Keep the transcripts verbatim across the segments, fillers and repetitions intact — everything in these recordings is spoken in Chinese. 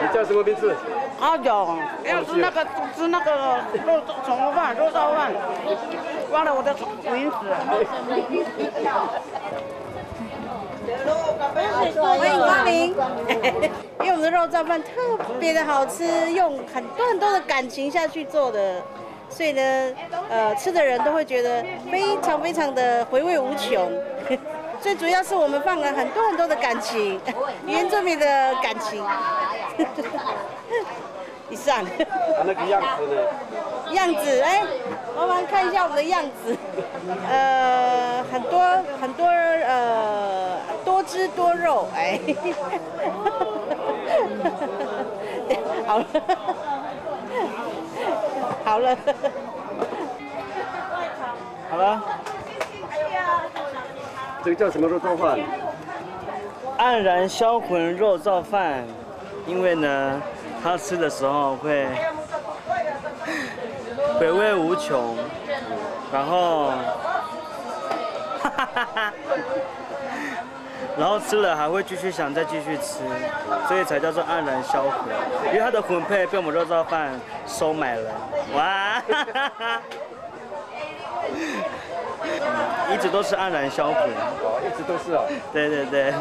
叫什么名字？ 阿勇，要吃那个吃那个肉炒肉饭、肉燥饭，忘了我的名字。 欢迎光临，因为我们的肉燥饭特别的好吃，用很多很多的感情下去做的，所以呢，呃，吃的人都会觉得非常非常的回味无穷。最主要是我们放了很多很多的感情，原住民的感情。以上。 啊，那个样子呢？ 样子，哎，麻烦看一下我们的样子。呃，很多很多呃，多汁多肉，哎。好了，好了， 好了。 这个叫什么肉燥饭？ 黯然销魂肉燥饭，因为呢，它吃的时候会回味无穷，然后，然后吃了还会继续想再继续吃，所以才叫做黯然销魂。因为它的魂配被我们肉燥饭收买了，哇！一直都是黯然销魂， 哦，一直都是哦。 对对对。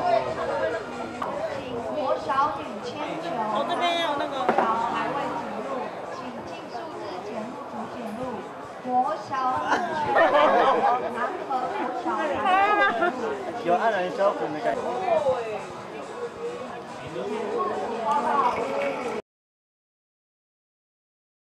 国小女铅球， 我这边有那个好，还未指路，请尽数字减入图简录。国小女铅球，南河国小南河。 有黯然销魂的感觉。